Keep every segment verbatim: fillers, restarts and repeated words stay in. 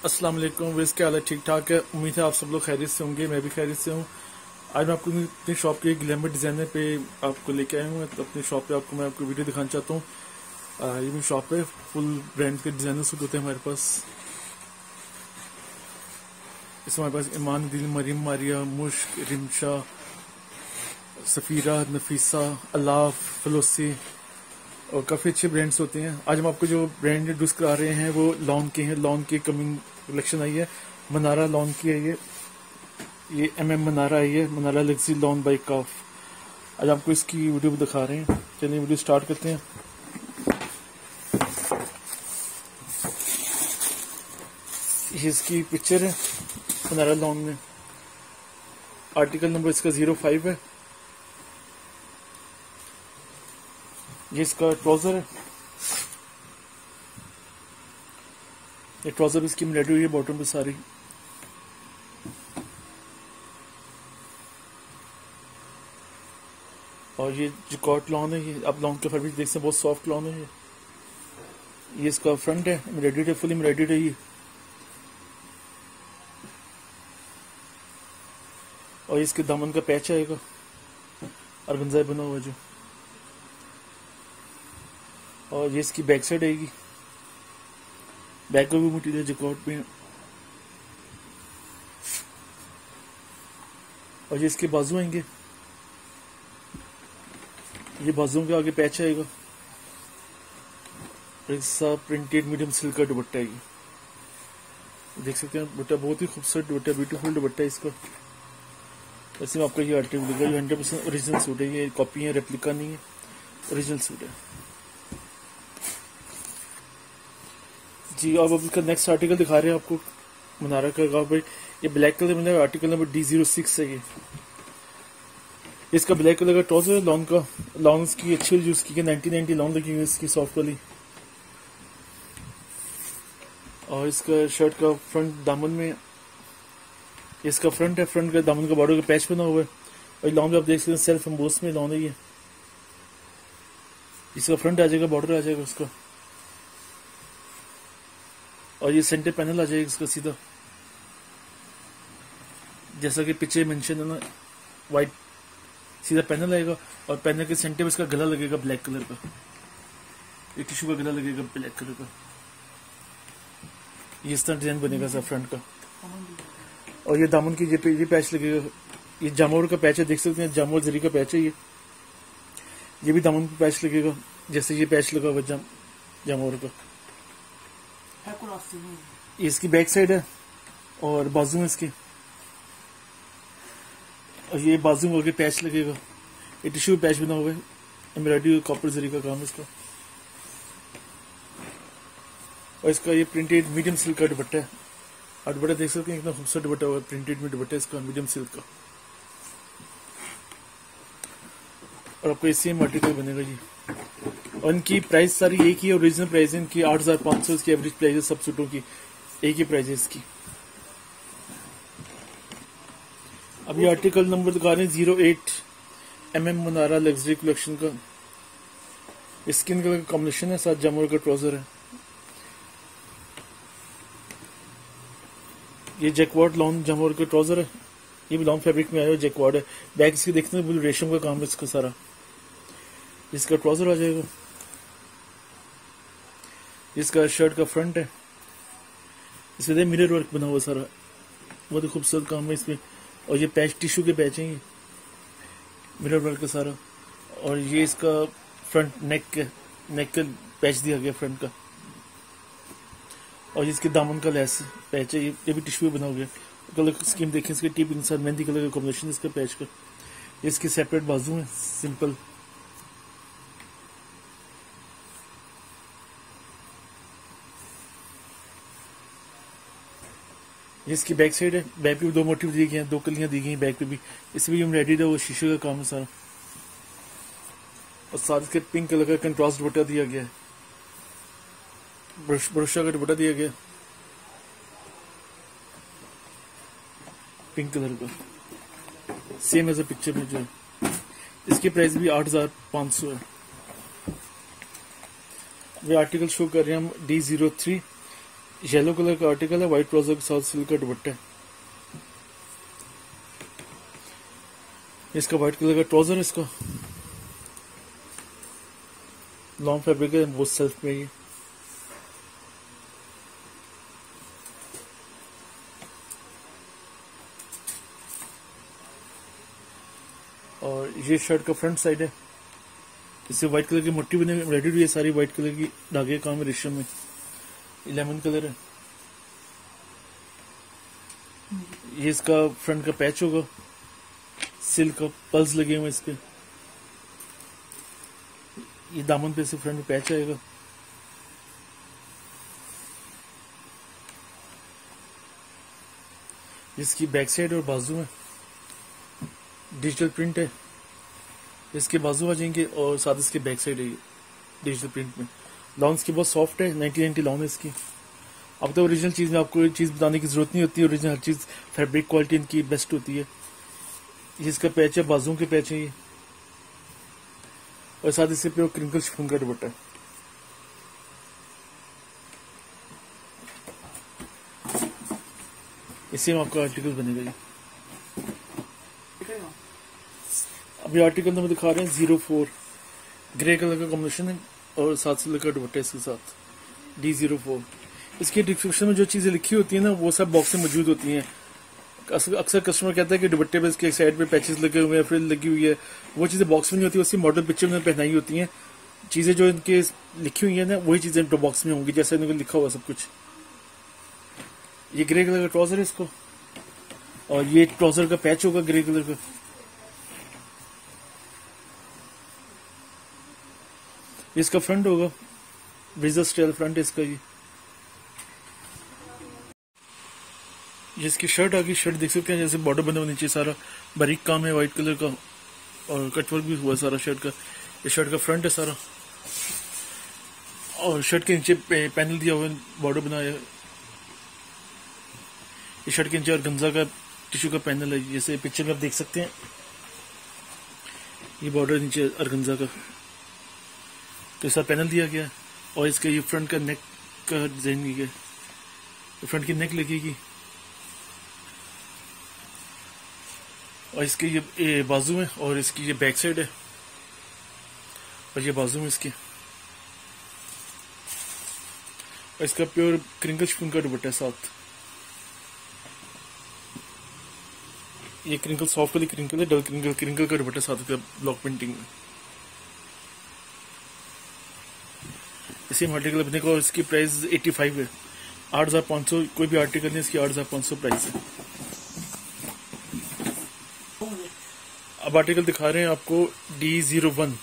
अस्सलाम वालेकुम। वेस क्या हाल है? ठीक ठाक है। उम्मीद है आप सब लोग खैरियत से होंगे। मैं भी खैरियत से हूँ। आज मैं आपको अपनी शॉप के ग्लैमर डिजाइनर पे आपको लेके आया हूँ। तो अपनी शॉप पे आपको मैं आपको वीडियो दिखाना चाहता हूँ। ये मेरी शॉप है, फुल ब्रांड के डिजाइनर सूट होते हैं हमारे पास। इसमें हमारे पास ईमान दिल, मरीम मारिया, मुश्क, रिमशा, सफ़ीरा, नफीसा, अलाफ, फलोसी और काफ़ी अच्छे ब्रांड्स होते हैं। आज हम आपको जो ब्रांड इंट्रोड्यूस करा रहे हैं वो लॉन के हैं। लॉन की कमिंग कलेक्शन आई है, मनारा लॉन की है। ये ये एम एम मनारा है, ये मनारा लग्जरी लॉन बाई काफ। आज आपको इसकी वीडियो भी दिखा रहे हैं। चलिए वीडियो स्टार्ट करते हैं। ये इसकी पिक्चर है मनारा लॉन में। आर्टिकल नंबर इसका जीरो फाइव है। ये इसका ट्राउजर है। ये ट्राउजर इसकी मिलेटी हुई है बॉटम पे सारी। और ये जो कॉट लॉन है, ये आप लॉन का फैब्रिक देख सकते हैं, बहुत सॉफ्ट लॉन है। ये ये इसका फ्रंट है, एम्ब्रॉयडर्ड है, फुल एम्ब्रॉयडर्ड है ये। और इसके दामन का पैच आएगा ऑर्गेन्जा बना हुआ जो। और ये इसकी बैक साइड आएगी। बैक का भी मटीरियल जैकॉट में। और ये इसके बाजू आएंगे। ये बाजुओं के आगे पैच आएगा। एक सा प्रिंटेड मीडियम सिल्क का दुपट्टा है। ये देख सकते हैं, दुपट्टा बहुत ही खूबसूरत दुपट्टा, ब्यूटीफुल दुपट्टा है इसका। वैसे में आपका ये आर्टिकल दिखेगा, ये हंड्रेड परसेंट ओरिजिनल सूट है। ये कॉपी है, रेप्लिका नहीं है, ओरिजिनल सूट है जी। अब इसका नेक्स्ट आर्टिकल दिखा रहे हैं आपको मनारा का। भाई ये ब्लैक कलर में article number D zero six है। ये इसका ब्लैक कलर का ट्राउजर है लॉन्ग का। लॉन्ग की अच्छी यूज की है, नाइनटीन नाइनटी लॉन्ग लगी हुई है इसकी, सॉफ्ट वाली। और इसका शर्ट का फ्रंट दामन में, इसका फ्रंट है, फ्रंट का दामन का बॉर्डर का पैच बना हुआ है। और लॉन्ग आप देख सकते हैं, सेल्फ एम्बोस में लॉन्ग है ये। इसका फ्रंट आ जाएगा, बॉर्डर आ जाएगा उसका। और ये सेंटर पैनल आ जाएगा इसका सीधा, जैसा कि पीछे मेंशन है ना, वाइट सीधा पैनल आएगा। और पैनल के सेंटर में इसका गला लगेगा ब्लैक कलर का। ये टिश्यू का गला लगेगा ब्लैक कलर का। ये इस तरह डिजाइन बनेगा सर फ्रंट का। और ये दामन की ये, ये पैच लगेगा। ये जामोर का पैच है, देख सकते हैं, जामोर जरी का पैच है ये। ये भी दामन पे पैच लगेगा, जैसे ये पैच लगा हुआ जाम जामोर का। ये इसकी बैक साइड है और बाजू में इसकी। और ये बाजू में आगे पैच लगेगा। ये टिश्यू पैच बना हुआ है, एम्ब्रॉयडरी कॉपर जरी का काम है इसका। और इसका ये प्रिंटेड मीडियम सिल्क का दुपट्टा है। और दुपट्टा देख सकते हैं, इतना खूबसूरत दुपट्टा हुआ है, प्रिंटेड में दुपट्टा इसका मीडियम सिल्क का। और आपको सेम आर्टिकल बनेगा जी। और इनकी प्राइस सारी एक ही, ओरिजिनल प्राइस है इनकी आठ हजार पाँच सौ इसकी एवरेज प्राइस है सब सूटों की, एक ही प्राइस है इसकी। अब ये आर्टिकल नंबर दिखा रहे हैं zero eight M M Manara luxury collection का। स्किन कलर का कॉम्बिनेशन है, साथ जामोर का ट्राउजर है। ये जैकवार्ड लॉन्ग जामोर का ट्राउजर है। ये भी लॉन्ग फैब्रिक में आया हुआ जैकवार्ड है। बैक इसकी देखते हैं, बिल्कुल रेशम का काम है इसका सारा। इसका ट्राउजर आ जाएगा। इसका शर्ट का फ्रंट है, इसमें मिरर वर्क बना हुआ सारा, बहुत ही खूबसूरत काम है इसमें। और ये पैच टिश्यू के पैच हैं, ये मिरर वर्क का सारा। और ये इसका फ्रंट नेक के नेक का पैच दिया गया फ्रंट का। और इसके दामन का लेस पैच है, ये, ये भी टिश्यू बना हुआ है। कलर स्कीम देखें इसके, टिप के साथ मेहंदी कलर का कॉम्बिनेशन इसका पैच का। ये इसके सेपरेट बाजू है, सिंपल। ये इसकी बैक साइड है। बैक पे भी दो मोटिव दिए गए हैं, दो कलियां दी गई हैं बैक पे भी। इसमें भी एम्ब्रॉयडर्ड है, वो शीशे का काम है सारा। और साथ इसके पिंक कलर का कंट्रास्ट दुपट्टा दिया गया है, ब्रशा का दुपट्टा दिया गया पिंक कलर का, सेम एज ए पिक्चर में जो है। इसकी प्राइस भी आठ हजार पाँच सौ है। ये आर्टिकल शो कर रहे हैं हम D zero three yellow colour का आर्टिकल है, व्हाइट ट्राउजर के साथ सिल्क का दुपट्टा है। इसका व्हाइट कलर का ट्राउजर है, इसका लॉन्ग फैब्रिक है, वो सेल्फ में ही। और ये शर्ट का फ्रंट साइड है, इससे व्हाइट कलर की मोटी बनी रेडी हुई है, सारी व्हाइट कलर की धागे काम है रेशम में, लेमन कलर है। ये इसका फ्रंट का पैच होगा, सिल्क का पल्स लगे हुए इस पे। ये दामन पे से फ्रंट में पैच आएगा। इसकी बैक साइड और बाजू में डिजिटल प्रिंट है, इसके बाजू आ जाएंगे और साथ इसके बैक साइड है डिजिटल प्रिंट में। लॉन इसकी बहुत सॉफ्ट है, नाइनटी नाइनटी लॉन है इसकी। अब तो ओरिजिनल चीज़ में आपको चीज़ बताने की जरूरत नहीं होती, ओरिजिनल हर चीज़ फैब्रिक क्वालिटी इनकी बेस्ट होती है। ये इसका पैच है, बाजू के पैच है ये, और साथ इससे प्योर क्रिंकल शिफॉन का दुपट्टा है। इसी में आपका आर्टिकल बनेगा ये। अभी आर्टिकल में दिखा रहे हैं जीरो फोर, ग्रे कलर का कॉम्बिनेशन है और साथ से लगा दुपट्टा इसके साथ डी जीरो फोर। इसके डिस्क्रिप्शन में जो चीज़ें लिखी होती है ना वो सब बॉक्स में मौजूद होती हैं। अक्सर कस्टमर कहता है कि दुपट्टे पे इसके साइड पे पैचेस लगे हुए हैं, फ्रिल लगी हुई है, वो चीज़ें बॉक्स में नहीं होती, उसकी मॉडल पिक्चर में पहनाई होती हैं। चीज़ें जो इनके लिखी हुई है ना वही चीज़ें बॉक्स में होंगी जैसे इनके लिखा हुआ सब कुछ। ये ग्रे कलर का ट्राउजर है इसको, और ये ट्राउजर का पैच होगा ग्रे कलर का। इसका फ्रंट होगा विजर स्टाइल फ्रंट है इसका। ये जिसकी शर्ट आ गई, शर्ट देख सकते हैं जैसे बॉर्डर बना हुआ नीचे सारा बारीक काम है व्हाइट कलर का, और कटवर्क भी हुआ सारा शर्ट का। ये शर्ट का फ्रंट है सारा, और शर्ट के नीचे पैनल दिया हुआ है, बॉर्डर बनाया है। ये शर्ट के नीचे ऑर्गेन्जा का टिश्यू का पैनल है, जैसे पिक्चर में आप देख सकते हैं। ये बॉर्डर नीचे ऑर्गेन्जा का, तो ऐसा पैनल दिया गया। और इसका ये फ्रंट का नेक का डिजाइन किया गया, फ्रंट की नेक लगेगी। और इसके ये, ये बाजू में, और इसकी ये बैक साइड है, और ये बाजू में इसकी। और इसका प्योर क्रिंकल शिफॉन का दुपट्टा है साथ। ये क्रिंकल सॉफ्ट वाली क्रिंकल है, डबल क्रिंकल क्रिंकल का दुपट्टा साथ का ब्लॉक प्रिंटिंग में। इसी आर्टिकल अपने को इसकी प्राइस पचासी है, आठ हजार पाँच सौ। कोई भी आर्टिकल नहीं, इसकी आठ हजार पाँच सौ प्राइस है। अब आर्टिकल दिखा रहे हैं आपको डी जीरो वन।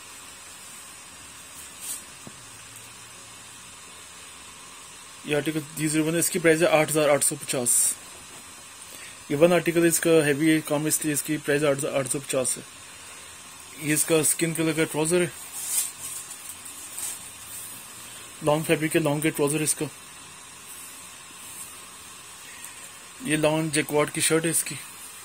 ये आर्टिकल डी जीरो वन है, इसकी प्राइस है आठ हजार आठ सौ पचास। ये वन आर्टिकल इसका हैवी है काम, इसलिए इसकी प्राइस आठ हजार आठ सौ पचास है। ये इसका स्किन कलर का ट्राउजर है, लॉन्ग फैब्रिक है, लॉन्ग के ट्राउजर इसका। ये लॉन्ग जैकवार्ड की शर्ट है इसकी,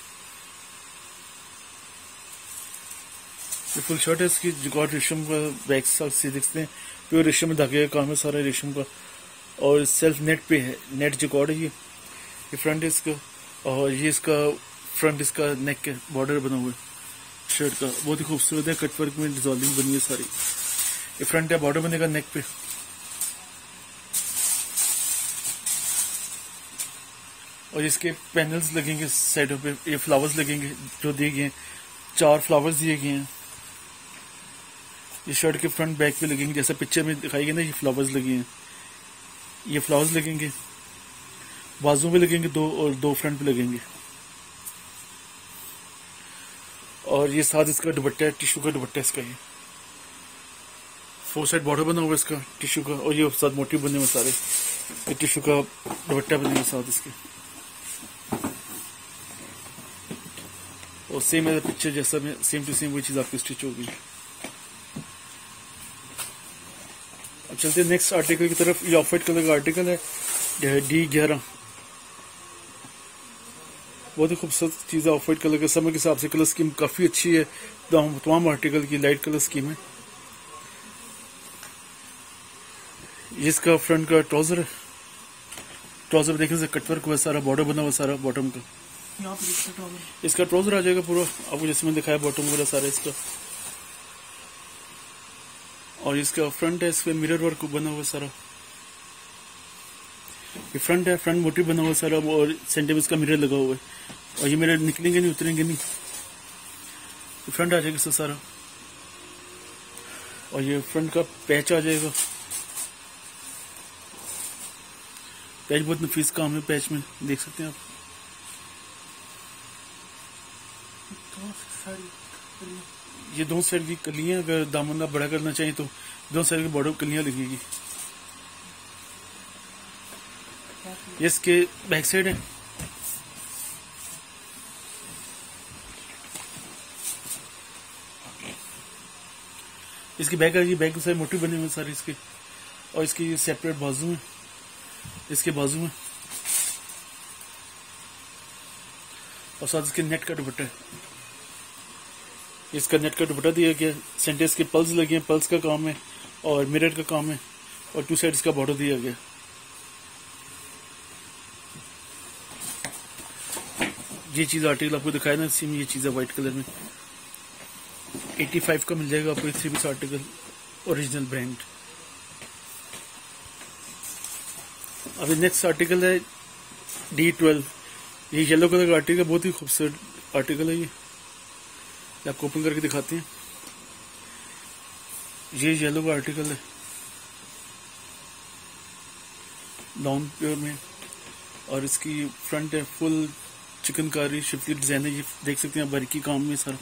ये फुल शर्ट है इसकी। जैकवार्ड रेशम का बैक साइड से देखते हैं, प्योर रेशम में धागे का काम है सारा रेशम का, और सेल्फ नेट पे है, नेट जैकवार्ड है ये। ये फ्रंट है इसका, और ये इसका फ्रंट इसका नेक है, बॉर्डर बना हुआ है शर्ट का, बहुत ही खूबसूरत है, कटवर्क में डिजाइनिंग बनी है सारी। ये फ्रंट है, बॉर्डर बनेगा नेक पे। और इसके पैनल्स लगेंगे साइडों पे, ये फ्लावर्स लगेंगे जो दिए गए हैं, चार फ्लावर्स दिए गए हैं। ये शर्ट के फ्रंट बैक पे लगेंगे, जैसा पिक्चर में दिखाई गई ना, ये फ्लावर्स लगे हैं, ये फ्लावर्स लगेंगे। बाजू पे लगेंगे दो, और दो फ्रंट पे लगेंगे। और ये साथ इसका दुपट्टा है, टिश्यू का दुपट्टा इसका। ये फोर साइड बॉर्डर बना हुआ इसका टिश्यू का, और ये साथ मोटिव बने हुए सारे, ये टिश्यू का दुपट्टा बने हुए साथ इसके। और सेम है पिक्चर जैसा में, सेम टू सेम वही चीज आपकी स्टिच होगी। अब चलते हैं नेक्स्ट आर्टिकल की तरफ। ये ऑफ वाइट कलर का आर्टिकल है, डी ग्यारह। बहुत ही खूबसूरत चीज़ है, ऑफ वाइट कलर के समय के हिसाब से कलर स्कीम काफ़ी अच्छी है तमाम आर्टिकल की, लाइट कलर स्कीम है। इसका फ्रंट का ट्राउजर है, ट्राउजर देखने से कटवर्क हुआ सारा, बॉर्डर बना हुआ सारा बॉटम का। यहाँ पे इसका ट्राउजर इसका ट्राउजर आ जाएगा पूरा आपको जैसे मैंने दिखाया, बॉटम वगैरह सारा इसका। और इसका फ्रंट है, इस पे मिरर वर्क बना हुआ सारा। ये फ्रंट है, फ्रंट मोटिव बना हुआ सारा, और सेंटर में इसका मिरर लगा हुआ है। और ये मिरर निकलेंगे नहीं, उतरेंगे नहीं, ये फ्रंट आ जाएगा इसका सारा। और ये फ्रंट का पैच आ जाएगा। पैच बहुत नफीस काम है, पैच में देख सकते हैं आप। ये दोनों साइड की कलियां, अगर दामन आप बड़ा करना चाहिए तो दोनों साइड की बॉर्डर कलियां लगेगी। ये इसके बैक साइड है। इसकी बैक है, ये बैक की साइड मोटी बने हुए सारे इसके। और इसकी सेपरेट बाजू में, इसके बाजू में, और साथ इसके नेट का दुपट्टा है। इसका नेट का दुपट्टा दिया गया, सेंटर इसके पल्स लगे हैं, पल्स का काम है और मिरर का काम है, और टू साइड इसका बॉर्डर दिया गया। ये चीज आर्टिकल आपको दिखाया ना, इसी में ये चीज है व्हाइट कलर में। पचासी का मिल जाएगा आपको three piece article, original brand. अभी नेक्स्ट आर्टिकल है डी ट्वेल्व। ये येलो कलर का आर्टिकल, बहुत ही खूबसूरत आर्टिकल है। ये आपको ओपन करके दिखाते हैं। ये येलो का आर्टिकल है, लॉन्ग प्योर में। और इसकी फ्रंट है फुल चिकनकारी शिफ्टी डिजाइन है, ये देख सकते हैं बारीकी काम में सारा।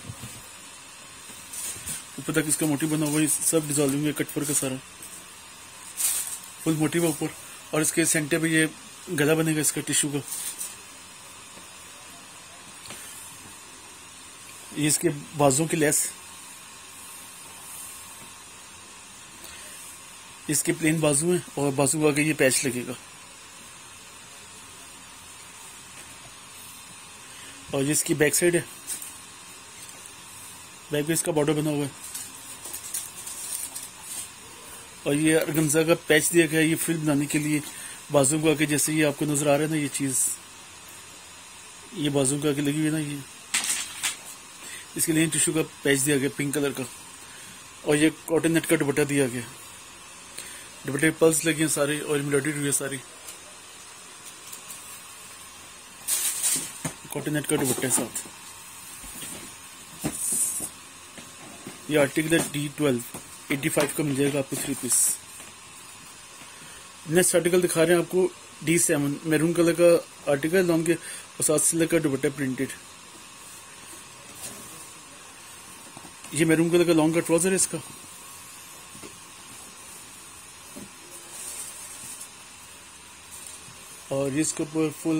ऊपर तक इसका मोटिव बना हुआ है, सब डिजॉल्विंग है, कट वर्क का सारा फुल मोटिव है ऊपर। और इसके सेंटर पे ये गला बनेगा इसका टिश्यू का। ये इसके बाजुओं की लेस, इसके प्लेन बाजू है, और बाजू को आगे ये पैच लगेगा। और ये इसकी बैक साइड है, बैक पे इसका बॉर्डर बना हुआ है। और ये अर्गंजा का पैच दिया गया है, ये फ्रिल बनाने के लिए बाजू को आगे, जैसे ये आपको नजर आ रहा है ना, ये चीज ये बाजू को आगे लगी हुई है ना, ये इसके लिए टिश्यू का पैच दिया गया पिंक कलर का। और ये कॉटन नेट का दुपट्टा दिया गया, दुपट्टे पल्स लगे हैं सारे, और एम्ब्रॉयडरी हुई है सारी। कॉटन नेट का दुपट्टे साथ। ये आर्टिकल है डी ट्वेल्व, एटी फाइव का मिल जाएगा आपको थ्री पीस। नेक्स्ट आर्टिकल दिखा रहे हैं आपको डी सेवन, मैरून कलर का आर्टिकल लॉन्ग के, और सात सिलर का दुपट्टा प्रिंटेड। ये मैरून कलर का लॉन्ग का ट्राउजर है इसका। और ये इसके ऊपर फुल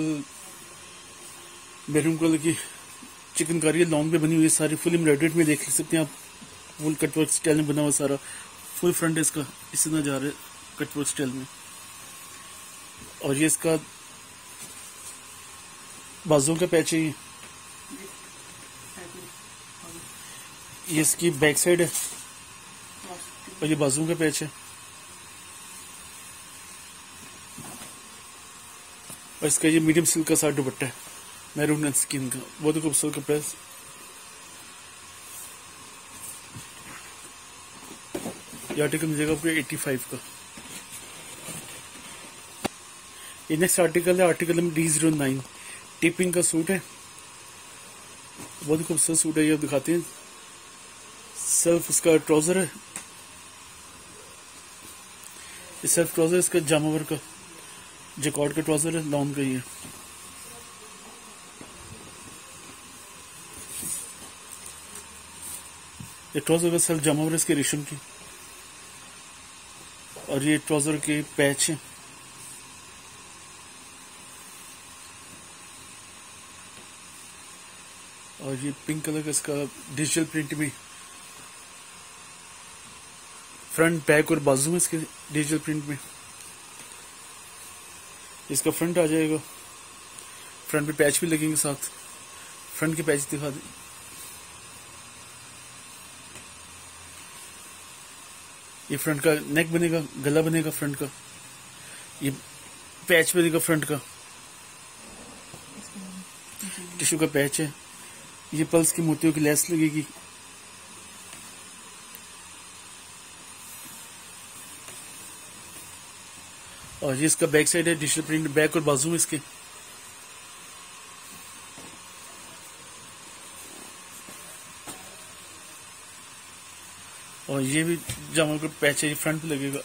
मैरून कलर की चिकनकारी लॉन्ग पे बनी हुई है सारी, फुल एम्ब्रॉयडर्ड में देख सकते हैं आप, फुल कटवर्क स्टाइल में बना हुआ सारा। फुल फ्रंट है इसका, इससे ना जा रहे कटवर्क स्टाइल में। और ये इसका बाजुओं का पैच है, ये ये इसकी बैक साइड है, और ये बाजुओं का पैच है। और इसका ये मीडियम सिल्क का साथ दुपट्टा है, मैरून स्किन का, बहुत ही खूबसूरत कपड़ा है। ये आर्टिकल मिलेगा आपको एटी फाइव का। ये नेक्स्ट आर्टिकल है article number D zero nine, टिपिंग का सूट है, बहुत ही खूबसूरत सूट है। ये दिखाते हैं, सेल्फ इसका ट्राउजर है, ये सेल्फ ट्राउजर इसका जामावर का जैकॉर्ड का ट्राउजर है, लॉन्ग का ही है। ये ट्राउजर का सेल्फ जामावर है इसके रेशम की। और ये ट्राउजर के पैच है, और ये पिंक कलर का इसका डिजिटल प्रिंट भी, फ्रंट बैक और बाजू में इसके डिजिटल प्रिंट में। इसका फ्रंट आ जाएगा, फ्रंट पे पैच भी लगेंगे साथ। फ्रंट के पैच दिखा दें, ये फ्रंट का नेक बनेगा, गला बनेगा फ्रंट का। ये पैच पे देखो फ्रंट का टिश्यू का पैच है। ये पल्स की मोतियों की लेस लगेगी। और ये इसका बैक साइड है, डिजिटल प्रिंट बैक और बाजू में इसके। और ये भी जामा का पैच है, ये फ्रंट पे लगेगा।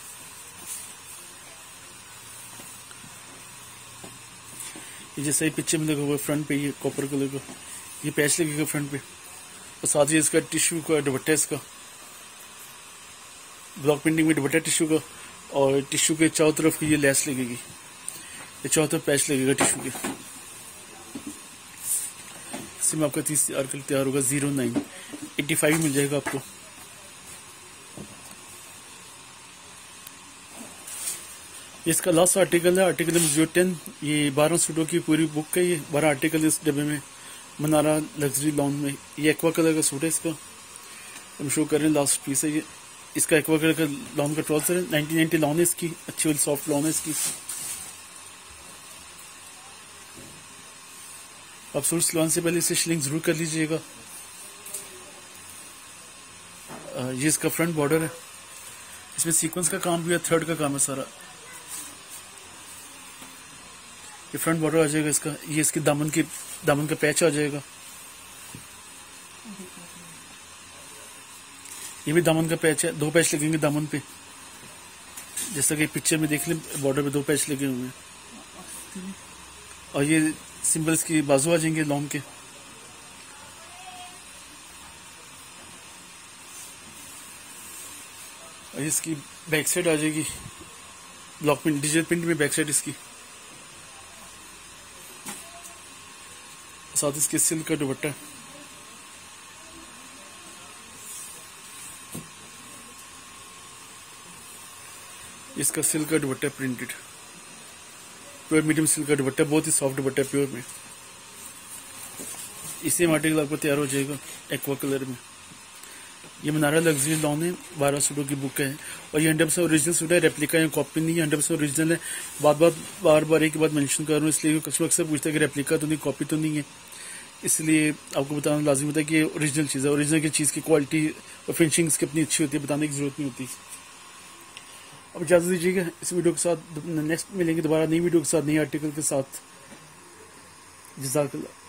ये जैसे ही पिक्चर में देखोगे फ्रंट पे ये कॉपर कलर का ये पैच लगेगा फ्रंट पे। और साथ ही इसका टिश्यू का दुपट्टा, इसका ब्लॉक प्रिंटिंग में दुपट्टा टिश्यू का। और टिश्यू के चारों तरफ की ये लेस लगेगी, ये चारों तरफ पैच लगेगा टिश्यू के। इसमें आपका तीस आर्टिकल तैयार होगा। जीरो नाइन एट्टी फाइव मिल जाएगा आपको। इसका लास्ट आर्टिकल है, आर्टिकल नंबर जीरो टेन। ये बारह सूटों की पूरी बुक है। ये बारह आर्टिकल इस डब्बे में, मनारा लग्जरी लॉन में। ये एक्वा कलर का सूट है, इसका हम शो कर रहे हैं। लास्ट पीस है ये। इसका एक्वा कलर का लॉन का ट्राउजर है। नाइनटीन नाइनटी लॉन है इसकी, अच्छी वाली सॉफ्ट लॉन है इसकी। आप सूट सिलवाने से पहले इसे शिलिंग जरूर कर लीजिएगा। ये इसका फ्रंट बॉर्डर है, इसमें सीक्वेंस का काम भी है, थ्रेड का काम है सारा। ये फ्रंट बॉर्डर आ जाएगा इसका। ये इसके दामन की दामन का पैच आ जाएगा। ये भी दामन का पैच है, दो पैच लगेंगे दामन पे, जैसा कि पिक्चर में देख लें बॉर्डर पे दो पैच लगे हुए हैं। और ये सिंबल्स की बाजू आ जाएंगे लॉन्ग के। और इसकी बैक साइड आ जाएगी ब्लॉक प्रिंट, डिजिटल प्रिंट में बैक साइड इसकी। साथ इसके सिल्क का दुपट्टा। इसका सिल्क का dupatta printed, pure medium silk का दुपट्टा, बहुत ही सॉफ्ट दुपट्टा प्योर में। इसी आर्टिकल आपको तैयार हो जाएगा एक्वा कलर में। ये मनारा लग्जरी लॉन है, बारह सूटों की बुक है। और ये हंड्रेड परसेंट ओरिजिनल सूट है, रेप्लिका या कॉपी नहीं है, हंड्रेड परसेंट ओरिजिनल है। बार बार बार बार एक बात मेंशन कर रहा हूँ, इसलिए कस्टमर अक्सर पूछता है कि रेप्लिका तो नहीं, कॉपी तो नहीं है। इसलिए आपको बताना लाजिम होता है कि ये ओरिजिनल चीज़ है। ओरिजिनल की चीज़ की क्वालिटी और फिनिशिंग इसकी अपनी अच्छी होती है, बताने की जरूरत नहीं होती। अब इजाज़त दीजिएगा, इस वीडियो के साथ नेक्स्ट मिलेंगे दोबारा नई वीडियो के साथ, नई आर्टिकल के साथ। जज़ाकल्लाह।